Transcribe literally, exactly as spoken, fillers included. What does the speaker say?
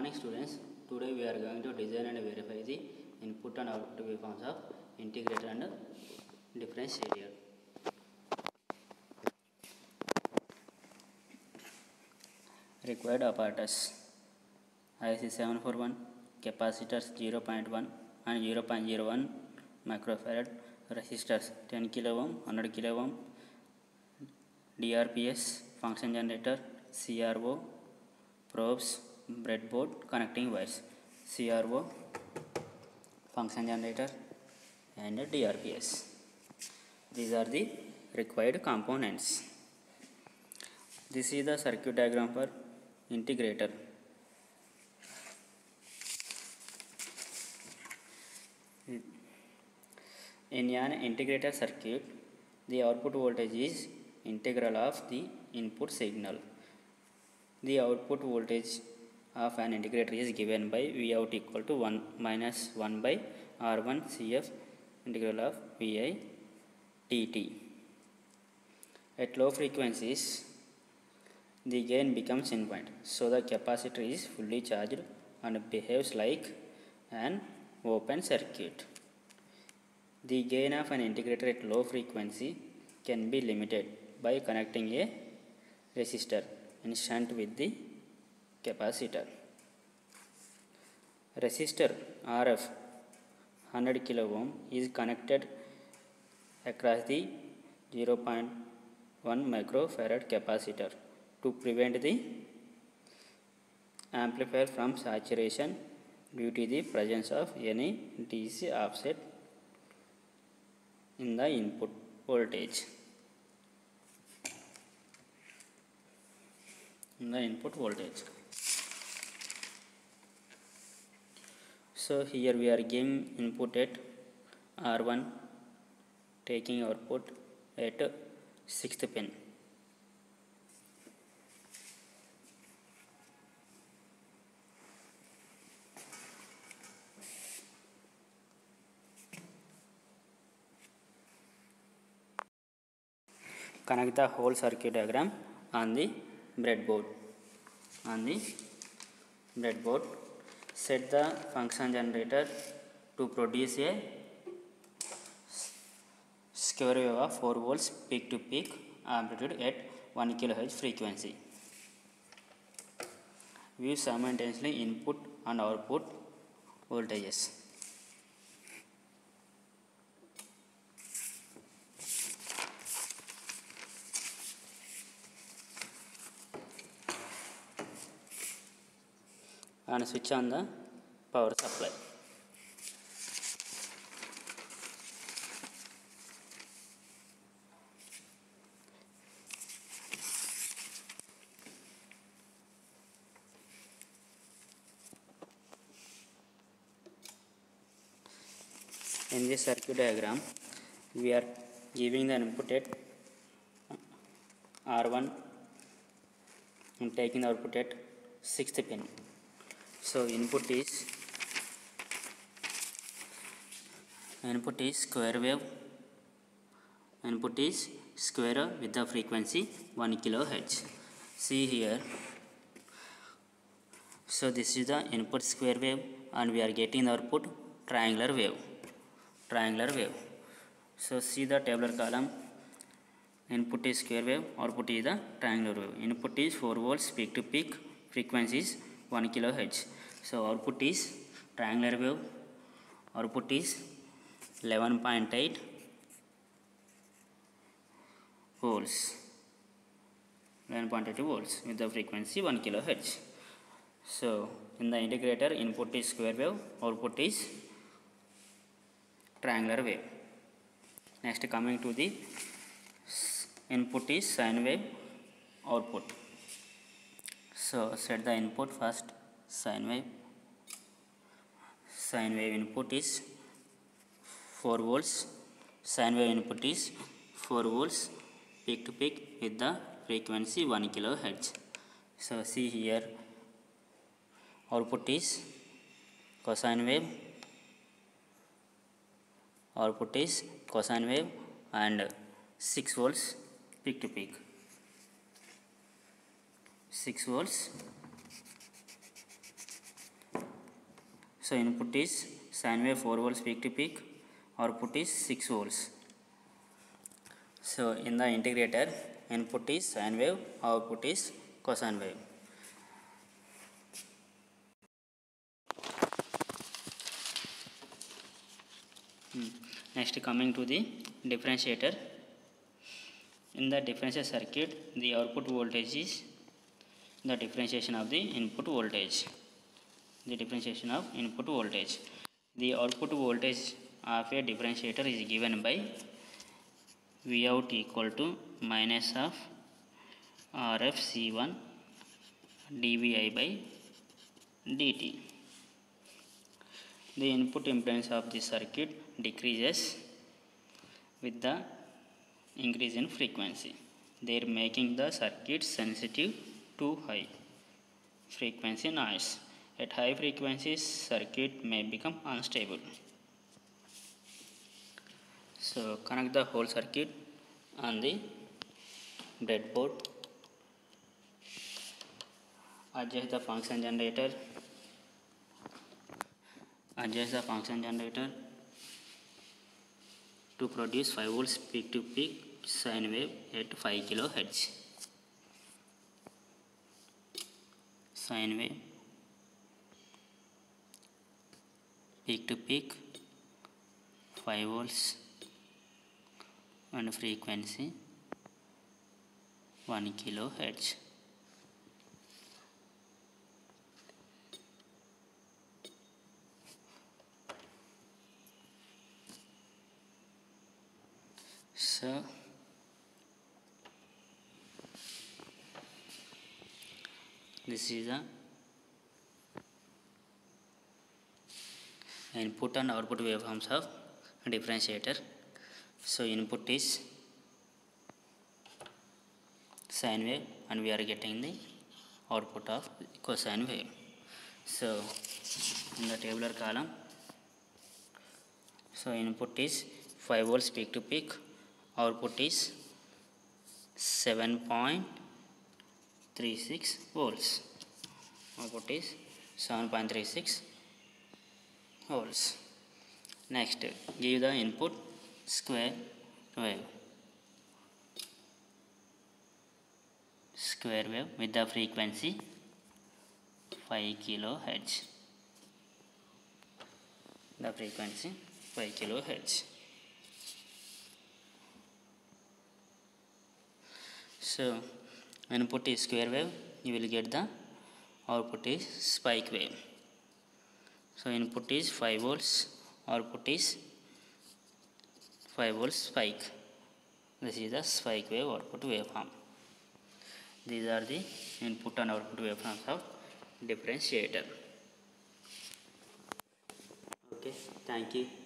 morning students. Today we are going to design and verify the input and output waveforms of integrator and differentiator. Required apparatus: I C seven forty-one, capacitors zero point one and zero point zero one microfarad, resistors ten kilo ohm, one hundred kilo ohm, D R P S, function generator, C R O, probes, breadboard, connecting wires, C R O, function generator and D R P S. These are the required components. This is the circuit diagram for integrator. In an integrator circuit, the output voltage is integral of the input signal. The output voltage of an integrator is given by V out equal to one minus one by R one C F integral of V I dt. At low frequencies, the gain becomes infinite, so the capacitor is fully charged and behaves like an open circuit. The gain of an integrator at low frequency can be limited by connecting a resistor in shunt with the capacitor. Resistor R F one hundred kilo ohm is connected across the zero point one microfarad capacitor to prevent the amplifier from saturation due to the presence of any D C offset in the input voltage. In the input voltage. So here we are giving input at R one, taking output at sixth pin. Connect the whole circuit diagram on the breadboard. On the breadboard, set the function generator to produce a square wave of four volts peak to peak amplitude at one kilohertz frequency. View simultaneously input and output voltages. And switch on the power supply. In this circuit diagram, we are giving the input at R one and taking the output at sixth pin. So input is input is square wave. Input is square wave with the frequency one kilohertz. See here. So this is the input square wave, and we are getting the output triangular wave. Triangular wave. So see the tabular column. Input is square wave. Output is the triangular wave. Input is four volts peak to peak. Frequency is one kilohertz. So output is triangular wave. Output is eleven point eight volts. eleven point eight volts with the frequency one kilohertz. So in the integrator, input is square wave. Output is triangular wave. Next, coming to the input is sine wave. Output. So set the input first. Sine wave. Sine wave input is four volts. Sine wave input is four volts peak to peak with the frequency one kilohertz. So see here, output is cosine wave. Output is cosine wave and six volts peak to peak. six volts So input is sine wave four volts peak to peak, output is six volts. So in the integrator, input is sine wave, output is cosine wave. Hmm. Next, coming to the differentiator. In the differential circuit, the output voltage is the differentiation of the input voltage. The differentiation of input voltage. The output voltage of a differentiator is given by V out equal to minus of R F C one dVi by dt. The input impedance of the circuit decreases with the increase in frequency. They are making the circuit sensitive to high frequency noise. At high frequencies, circuit may become unstable. So connect the whole circuit on the breadboard. Adjust the function generator. Adjust the function generator to produce five volts peak to peak sine wave at five kilohertz. Sine wave peak to peak five volts and frequency one kilohertz. So this is the input and output waveforms of differentiator. So input is sine wave and we are getting the output of cosine wave. So in the tabular column, so input is five volts peak to peak, output is seven point three six volts. Output is seven point three six volts. Next, give the input square wave. Square wave with the frequency five kilohertz. The frequency five kilohertz. So input is square wave, you will get the output is spike wave. So input is five volts, output is five volts spike. This is the spike wave output waveform. These are the input and output waveforms of differentiator. Okay, thank you.